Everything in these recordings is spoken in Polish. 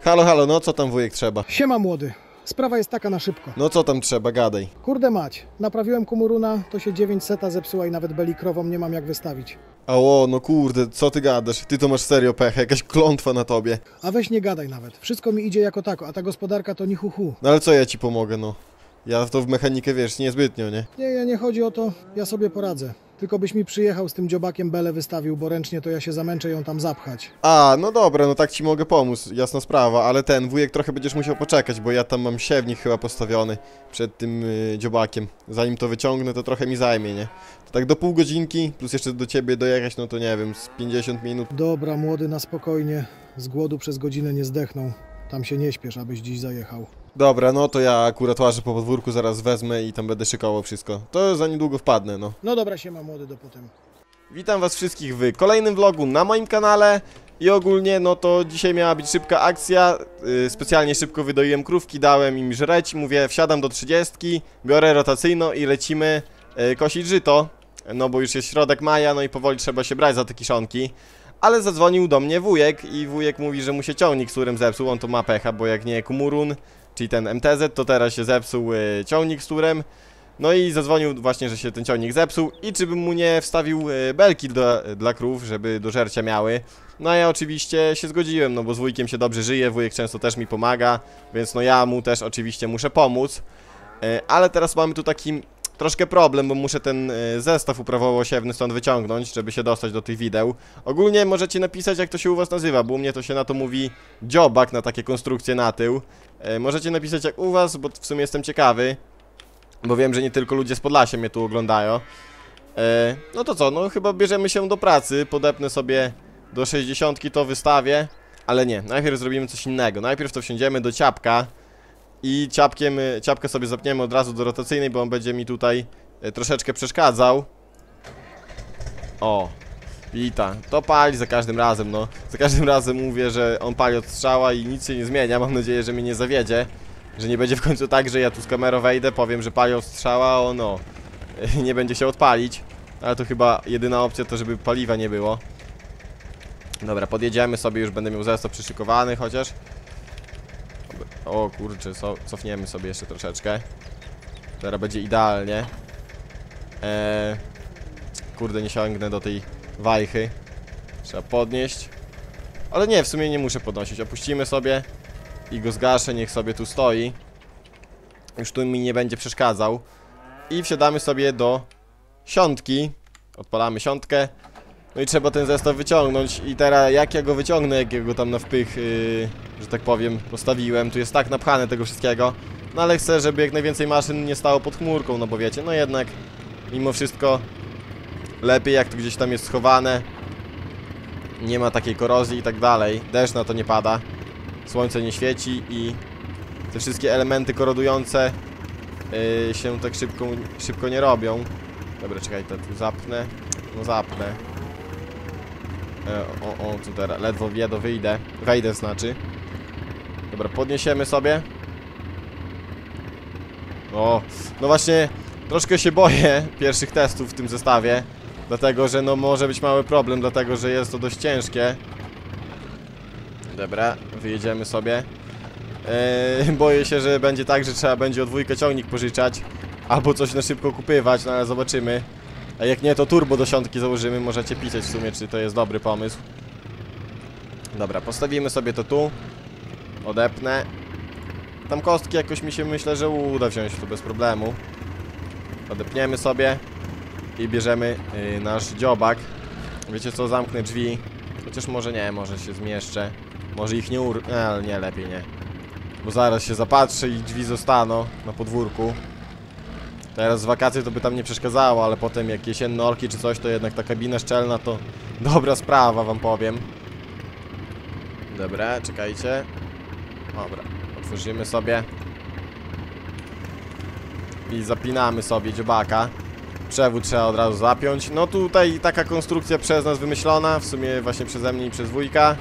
Halo, halo, no co tam wujek trzeba? Siema młody, sprawa jest taka na szybko. No co tam trzeba, gadaj. Kurde mać, naprawiłem komóruna, to się 9 seta zepsuła i nawet belikrową nie mam jak wystawić. Ało, no kurde, co ty gadasz? Ty to masz serio pech, jakaś klątwa na tobie. A weź nie gadaj nawet, wszystko mi idzie jako tako, a ta gospodarka to ni hu hu. No ale co ja ci pomogę, no? Ja w to w mechanikę, wiesz, niezbytnio, nie? Nie chodzi o to, ja sobie poradzę. Tylko byś mi przyjechał z tym dziobakiem, belę wystawił, bo ręcznie to ja się zamęczę ją tam zapchać. A, no dobra, no tak ci mogę pomóc, jasna sprawa, ale ten wujek trochę będziesz musiał poczekać, bo ja tam mam siewnik chyba postawiony przed tym dziobakiem. Zanim to wyciągnę, to trochę mi zajmie, nie? To tak do pół godzinki, plus jeszcze do ciebie dojechać, no to nie wiem, z 50 minut. Dobra, młody, na spokojnie, z głodu przez godzinę nie zdechną. Tam się nie śpiesz, abyś dziś zajechał. Dobra, no to ja akurat łażę po podwórku, zaraz wezmę i tam będę szykował wszystko. To za niedługo wpadnę, no. No dobra, siema młody, do potem. Witam was wszystkich w kolejnym vlogu na moim kanale i ogólnie no to dzisiaj miała być szybka akcja, specjalnie szybko wydoiłem krówki, dałem im żreć, mówię wsiadam do 30, biorę rotacyjną i lecimy kosić żyto, no bo już jest środek maja, no i powoli trzeba się brać za te kiszonki. Ale zadzwonił do mnie wujek i wujek mówi, że mu się ciągnik z turem zepsuł, on to ma pecha, bo jak nie Kumurun, czyli ten MTZ, to teraz się zepsuł ciągnik z turem. No i zadzwonił właśnie, że się ten ciągnik zepsuł i czy bym mu nie wstawił belki dla krów, żeby do żercia miały. No ja oczywiście się zgodziłem, no bo z wujkiem się dobrze żyje, wujek często też mi pomaga, więc no ja mu też oczywiście muszę pomóc. Ale teraz mamy tu taki troszkę problem, bo muszę ten zestaw uprawowo-siewny stąd wyciągnąć, żeby się dostać do tych wideł. Ogólnie możecie napisać, jak to się u was nazywa, bo u mnie to się na to mówi dziobak, na takie konstrukcje na tył. Możecie napisać jak u was, bo w sumie jestem ciekawy, bo wiem, że nie tylko ludzie z Podlasia mnie tu oglądają. No to co, no chyba bierzemy się do pracy, podepnę sobie do 60, to wystawię, ale nie, najpierw zrobimy coś innego. Najpierw to wsiądziemy do ciapka i ciapkę sobie zapniemy od razu do rotacyjnej, bo on będzie mi tutaj troszeczkę przeszkadzał. O, wita, to pali za każdym razem, no. Za każdym razem mówię, że on pali od strzała i nic się nie zmienia. Mam nadzieję, że mnie nie zawiedzie, że nie będzie w końcu tak, że ja tu z kamerą wejdę, powiem, że pali od strzała, a on no, nie będzie się odpalić. Ale to chyba jedyna opcja to, żeby paliwa nie było. Dobra, podjedziemy sobie, już będę miał zestaw przyszykowany chociaż. O kurczę, cofniemy sobie jeszcze troszeczkę. Teraz będzie idealnie. Kurde, nie sięgnę do tej wajchy. Trzeba podnieść. Ale nie, w sumie nie muszę podnosić. Opuścimy sobie i go zgaszę, niech sobie tu stoi. Już tu mi nie będzie przeszkadzał. I wsiadamy sobie do siątki. Odpalamy siątkę. No i trzeba ten zestaw wyciągnąć. I teraz jak ja go wyciągnę, jak ja go tam na wpych, że tak powiem, postawiłem. Tu jest tak napchane tego wszystkiego. No ale chcę, żeby jak najwięcej maszyn nie stało pod chmurką, no bo wiecie, no jednak mimo wszystko lepiej jak to gdzieś tam jest schowane. Nie ma takiej korozji i tak dalej. Deszcz na to nie pada. Słońce nie świeci i te wszystkie elementy korodujące się tak szybko nie robią. Dobra, czekaj, to tu zapnę. No zapnę. Tu teraz ledwo wejdę znaczy. Dobra, podniesiemy sobie. O, no właśnie troszkę się boję pierwszych testów w tym zestawie. Dlatego, że no może być mały problem, dlatego, że jest to dość ciężkie. Dobra, wyjedziemy sobie. Boję się, że będzie tak, że trzeba będzie od wujka ciągnik pożyczać. Albo coś na szybko kupywać, no ale zobaczymy. A jak nie, to turbo do siątki założymy. Możecie pisać w sumie, czy to jest dobry pomysł. Dobra, postawimy sobie to tu. Odepnę. Tam kostki jakoś mi się myślę, że uda wziąć tu bez problemu. Odepniemy sobie i bierzemy nasz dziobak. Wiecie co, zamknę drzwi. Chociaż może nie, może się zmieszczę. Może ich nie ale nie, lepiej nie. Bo zaraz się zapatrzę i drzwi zostaną na podwórku. Teraz z wakacji to by tam nie przeszkadzało, ale potem jak jesienne orki czy coś, to jednak ta kabina szczelna to dobra sprawa, wam powiem. Dobra, czekajcie. Dobra, otworzymy sobie. I zapinamy sobie dziobaka. Przewód trzeba od razu zapiąć. No tutaj taka konstrukcja przez nas wymyślona, w sumie właśnie przeze mnie i przez wujka.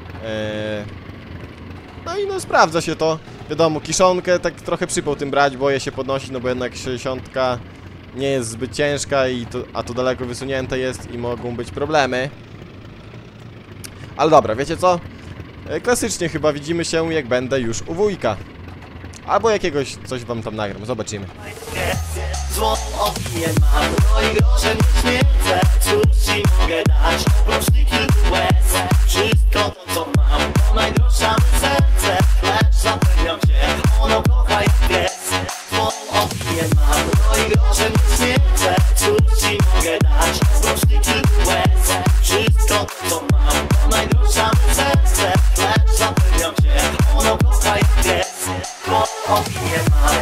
No i no sprawdza się to. Wiadomo, kiszonkę tak trochę przypał tym brać, boję się podnosić, no bo jednak 60 nie jest zbyt ciężka, a to daleko wysunięte jest i mogą być problemy. Ale dobra, wiecie co? Klasycznie chyba widzimy się, jak będę już u wujka. Albo jakiegoś coś wam tam nagram, zobaczymy. Złą opinię mam, no i groszem nie śmierdzę. Cóż ci mogę dać, oprócz tych kilku łez. Wszystko to co mam, to najdroższa me serce. Lecz zapewniam cię, ono kocha jak pies. Złą opinię mam, no i groszem nie śmierdzę. Cóż ci mogę dać, oprócz tych kilku łez. Wszystko to co mam, to najdroższa me serce. Lecz zapewniam cię, ono kocha jak pies. Złą opinię mam.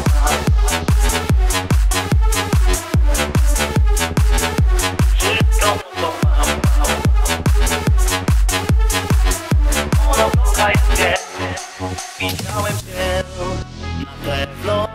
Widziałem cię na pewno,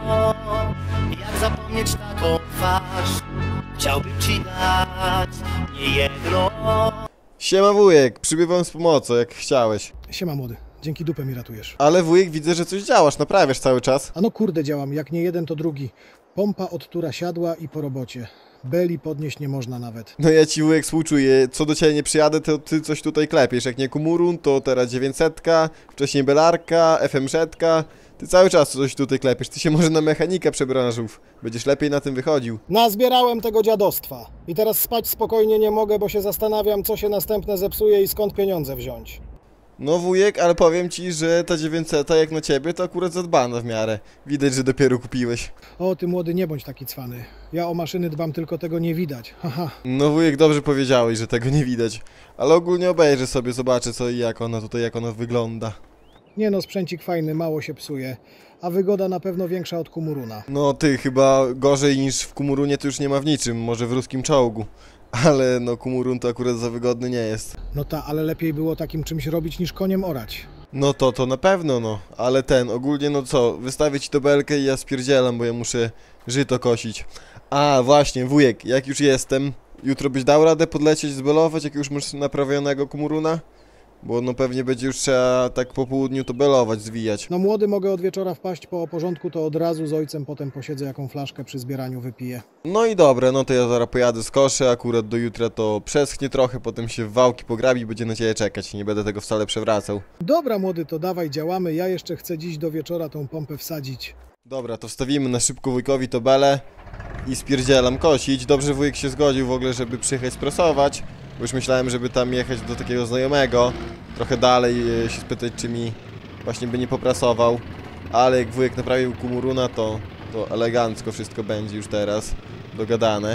jak zapomnieć taką twarz. Chciałbym ci dać niejedno. Siema wujek, przybywam z pomocą, jak chciałeś. Siema młody, dzięki dupę mi ratujesz. Ale wujek, widzę, że coś działasz, naprawiasz cały czas. A no kurde działam, jak nie jeden to drugi. Pompa od tura siadła i po robocie. Beli podnieść nie można nawet. No ja ci wujek współczuję, co do ciebie nie przyjadę, to ty coś tutaj klepiesz. Jak nie Kumurun, to teraz 900, wcześniej Belarka, FMZ. Ty cały czas coś tutaj klepiesz, ty się może na mechanika przebranżów. Będziesz lepiej na tym wychodził. Nazbierałem tego dziadostwa. I teraz spać spokojnie nie mogę, bo się zastanawiam, co się następne zepsuje i skąd pieniądze wziąć. No wujek, ale powiem ci, że ta 900 jak na ciebie to akurat zadbana w miarę. Widać, że dopiero kupiłeś. O, ty młody, nie bądź taki cwany. Ja o maszyny dbam, tylko tego nie widać. Haha. No wujek, dobrze powiedziałeś, że tego nie widać. Ale ogólnie obejrzę sobie, zobaczę co i jak ona tutaj, jak ona wygląda. Nie no, sprzęcik fajny, mało się psuje. A wygoda na pewno większa od Kumuruna. No ty, chyba gorzej niż w Kumurunie to już nie ma w niczym, może w ruskim czołgu. Ale no Kumurun to akurat za wygodny nie jest. No ta, ale lepiej było takim czymś robić niż koniem orać. No to na pewno no, ale ogólnie no co, wystawię ci tabelkę i ja spierdzielam, bo ja muszę żyto kosić. A właśnie, wujek, jak już jestem, jutro byś dał radę podlecieć, zbelować, jak już masz naprawionego Kumuruna? Bo no pewnie będzie już trzeba tak po południu to belować, zwijać. No młody, mogę od wieczora wpaść po porządku, to od razu z ojcem potem posiedzę, jaką flaszkę przy zbieraniu wypiję. No i dobra, no to ja zaraz pojadę z koszy, akurat do jutra to przeschnie trochę, potem się w wałki pograbi, będzie na ciebie czekać, nie będę tego wcale przewracał. Dobra młody, to dawaj, działamy, ja jeszcze chcę dziś do wieczora tą pompę wsadzić. Dobra, to wstawimy na szybko wujkowi tabelę i spierdzielam kosić. Dobrze wujek się zgodził w ogóle, żeby przyjechać sprasować, bo już myślałem, żeby tam jechać do takiego znajomego, trochę dalej się spytać, czy mi właśnie by nie poprasował, ale jak wujek naprawił Kumuruna, to elegancko wszystko będzie już teraz dogadane.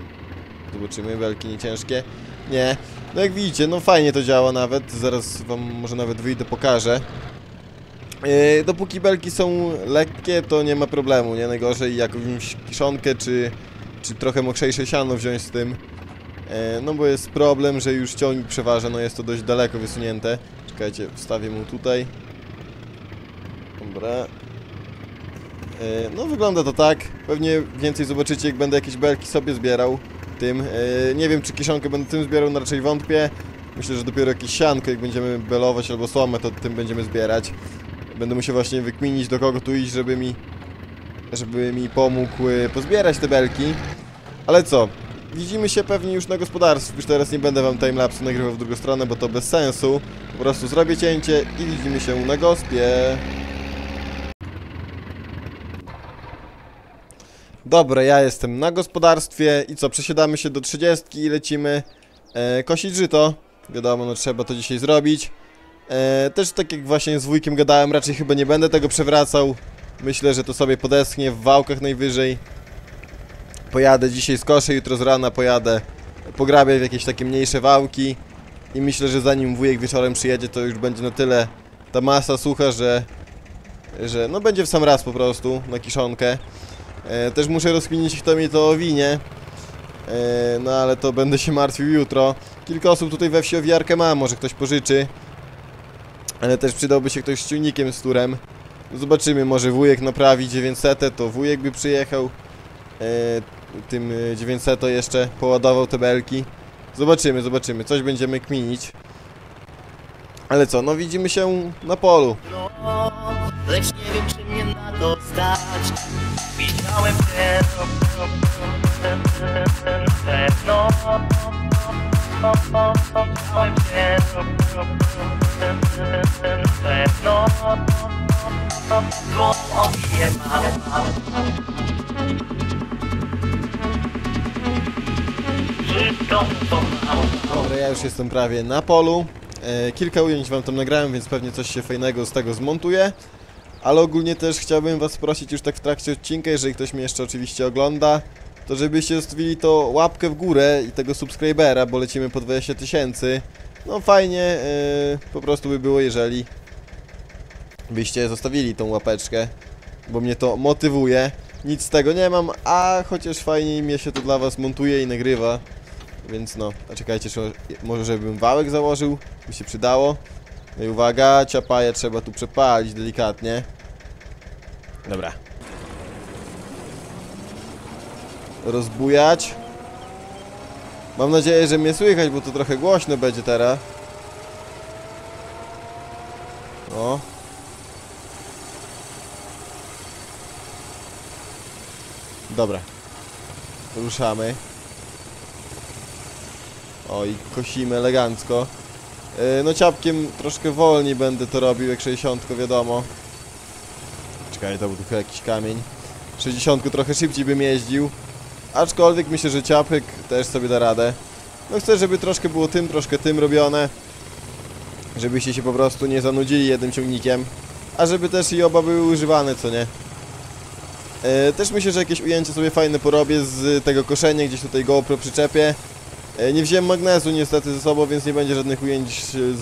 Zobaczymy, belki nie ciężkie. Nie, no jak widzicie, no fajnie to działa nawet, zaraz wam może nawet wyjdę, pokażę. Dopóki belki są lekkie, to nie ma problemu, nie? Najgorzej jakąś kiszonkę, czy trochę mokrzejsze siano wziąć z tym. No bo jest problem, że już ciągnik przeważa, no jest to dość daleko wysunięte. Czekajcie, wstawię mu tutaj. Dobra. No wygląda to tak. Pewnie więcej zobaczycie, jak będę jakieś belki sobie zbierał tym. Nie wiem, czy kiszonkę będę tym zbierał, no raczej wątpię. Myślę, że dopiero jakieś sianko, jak będziemy belować, albo słomę, to tym będziemy zbierać. Będę musiał właśnie wykminić, do kogo tu iść, żeby mi pomógł pozbierać te belki. Ale co? Widzimy się pewnie już na gospodarstwie. Już teraz nie będę wam timelapsu nagrywał w drugą stronę, bo to bez sensu. Po prostu zrobię cięcie i widzimy się na gospie. Dobra, ja jestem na gospodarstwie i co? Przesiadamy się do 30 i lecimy kosić żyto. Wiadomo, no trzeba to dzisiaj zrobić. Też tak jak właśnie z wujkiem gadałem, raczej chyba nie będę tego przewracał. Myślę, że to sobie podeschnie w wałkach najwyżej. Pojadę dzisiaj z koszy, jutro z rana pojadę, pograbię w jakieś takie mniejsze wałki. I myślę, że zanim wujek wieczorem przyjedzie, to już będzie na tyle ta masa sucha, że no będzie w sam raz po prostu na kiszonkę. Też muszę rozkminić, kto mi to owinie. No ale to będę się martwił jutro. Kilka osób tutaj we wsi owijarkę ma, może ktoś pożyczy. Ale też przydałby się ktoś z ciągnikiem, z turem. Zobaczymy, może wujek naprawi 900, to wujek by przyjechał. Tym 900 jeszcze poładował te belki. Zobaczymy, coś będziemy kminić. Ale co, no widzimy się na polu. Lecz nie wiem, czy mnie na to stać. Widziałem cię na pewno, Widziałem cię na pewno. Zło obiję mam. Wszystko to mam. Dobra, ja już jestem prawie na polu. Kilka ujęć wam tam nagrałem, więc pewnie coś się fajnego z tego zmontuję. Ale ogólnie też chciałbym was prosić już tak w trakcie odcinka, jeżeli ktoś mnie jeszcze oczywiście ogląda, to żebyście zostawili to łapkę w górę i tego subskrybera, bo lecimy po 20 000. No fajnie, po prostu by było, jeżeli byście zostawili tą łapeczkę, bo mnie to motywuje. Nic z tego nie mam, a chociaż fajniej mnie się to dla was montuje i nagrywa. Więc no, a czekajcie, może żebym wałek założył, by się przydało. No i uwaga, ciapaję trzeba tu przepalić delikatnie. Dobra. Rozbujać. Mam nadzieję, że mnie słychać, bo to trochę głośno będzie teraz. O. Dobra. Ruszamy. O, i kosimy elegancko. No ciapkiem troszkę wolniej będę to robił, jak 60 wiadomo. Czekaj, to był tylko jakiś kamień. 60 trochę szybciej bym jeździł. Aczkolwiek myślę, że ciapek też sobie da radę. No chcę, żeby troszkę było tym, troszkę tym robione. Żebyście się po prostu nie zanudzili jednym ciągnikiem. A żeby też i oba były używane, co nie? Też myślę, że jakieś ujęcie sobie fajne porobię z tego koszenia, gdzieś tutaj GoPro przyczepię. Nie wziąłem magnezu niestety ze sobą, więc nie będzie żadnych ujęć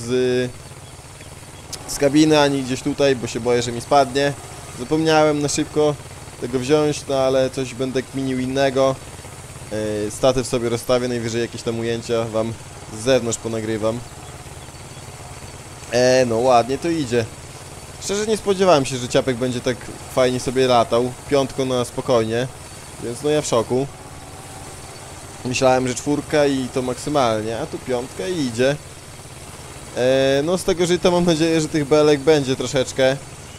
z kabiny, ani gdzieś tutaj, bo się boję, że mi spadnie. Zapomniałem na szybko tego wziąć, no ale coś będę kminił innego. Statyw sobie rozstawię, najwyżej jakieś tam ujęcia wam z zewnątrz ponagrywam. No ładnie to idzie. Szczerze nie spodziewałem się, że ciapek będzie tak fajnie sobie latał. Piątką na spokojnie, więc no ja w szoku. Myślałem, że 4 i to maksymalnie, a tu 5 i idzie. No z tego żyta mam nadzieję, że tych belek będzie troszeczkę.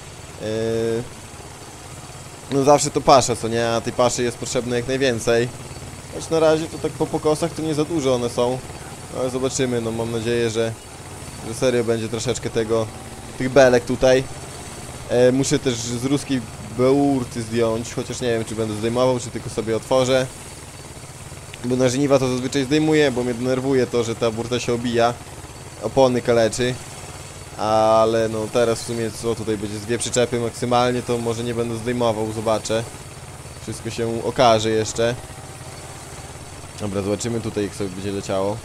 No zawsze to pasza, co nie? A tej paszy jest potrzebne jak najwięcej. Choć na razie to tak po pokosach to nie za dużo one są. Ale zobaczymy, no mam nadzieję, że serio będzie troszeczkę tych belek tutaj. Muszę też z ruskiej beurty zdjąć, chociaż nie wiem, czy będę zdejmował, czy tylko sobie otworzę. Bo na żniwa to zazwyczaj zdejmuję, bo mnie denerwuje to, że ta burta się obija. Opony kaleczy. Ale no teraz w sumie co tutaj będzie, z 2 przyczepy maksymalnie, to może nie będę zdejmował, zobaczę. Wszystko się okaże jeszcze. Dobra, zobaczymy tutaj, jak sobie będzie leciało.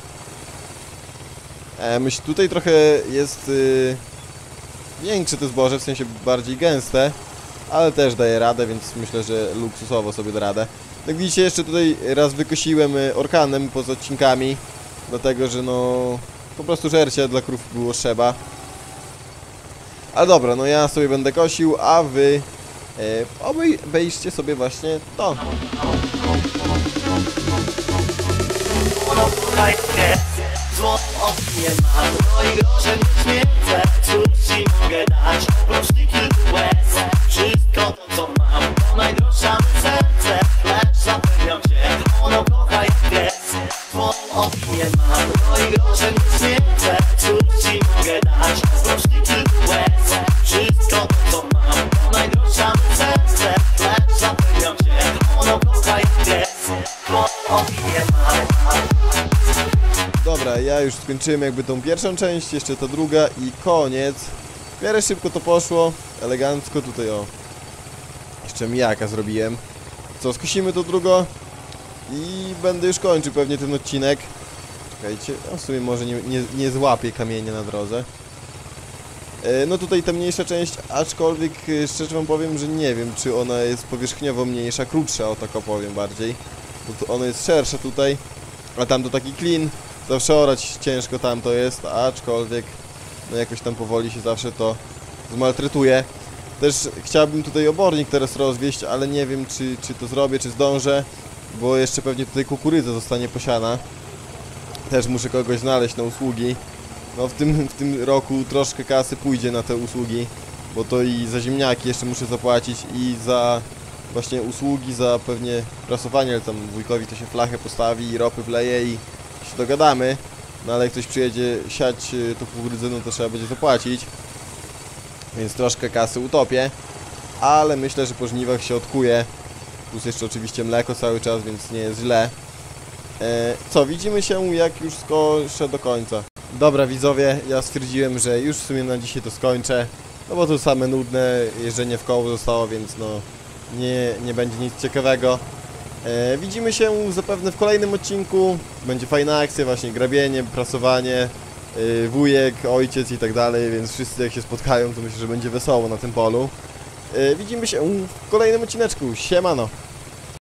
Myślę, tutaj trochę jest większe to zboże, w sensie bardziej gęste. Ale też daje radę, więc myślę, że luksusowo sobie da radę. Jak widzicie, jeszcze tutaj raz wykosiłem orkanem poza odcinkami. Dlatego, że no po prostu żercia dla krów było trzeba. Ale dobra, no ja sobie będę kosił, a wy obejrzcie sobie właśnie to. Zło opinie mam, no i grosze nie śmierdzę. Cóż ci mogę dać, oprócz tych kilku łez. Wszystko to co mam, to najdroższa me serce. Lecz zapewniam cię, ono kocha jak pies. Zło opinie mam, no i grosze nie śmierdzę. Cóż ci mogę dać, oprócz tych kilku łez. Wszystko to co mam, to najdroższa me serce. Lecz zapewniam cię, ono kocha jak pies. Zło opinie mam. Dobra, ja już skończyłem jakby tą pierwszą część, jeszcze ta druga i koniec. W miarę szybko to poszło, elegancko tutaj o. Jeszcze mijaka zrobiłem. Co, skosimy to drugo i będę już kończył pewnie ten odcinek. Czekajcie, no w sumie może nie złapię kamienia na drodze. No tutaj ta mniejsza część, aczkolwiek szczerze wam powiem, że nie wiem, czy ona jest powierzchniowo mniejsza, krótsza, o tak opowiem bardziej. Bo to ona jest szersza tutaj, a tam to taki klin. Zawsze orać ciężko tam to jest, aczkolwiek no jakoś tam powoli się zawsze to zmaltretuje. Też chciałbym tutaj obornik teraz rozwieść, ale nie wiem czy to zrobię, czy zdążę, bo jeszcze pewnie tutaj kukurydza zostanie posiana. Też muszę kogoś znaleźć na usługi. No w tym roku troszkę kasy pójdzie na te usługi, bo to i za ziemniaki jeszcze muszę zapłacić i za właśnie usługi, za pewnie prasowanie, ale tam wujkowi to się flachę postawi i ropy wleje i się dogadamy. no ale jak ktoś przyjedzie siać to kukurydzę, no to trzeba będzie zapłacić, więc troszkę kasy utopię, ale myślę, że po żniwach się odkuje, plus jeszcze oczywiście mleko cały czas, więc nie jest źle. Co, widzimy się jak już skończę do końca. Dobra widzowie, ja stwierdziłem, że już w sumie na dzisiaj to skończę, no bo to same nudne jeżdżenie w koło zostało, więc no nie będzie nic ciekawego. Widzimy się zapewne w kolejnym odcinku, będzie fajna akcja, właśnie grabienie, prasowanie, wujek, ojciec i tak dalej, więc wszyscy jak się spotkają, to myślę, że będzie wesoło na tym polu. Widzimy się w kolejnym odcineczku, siemano!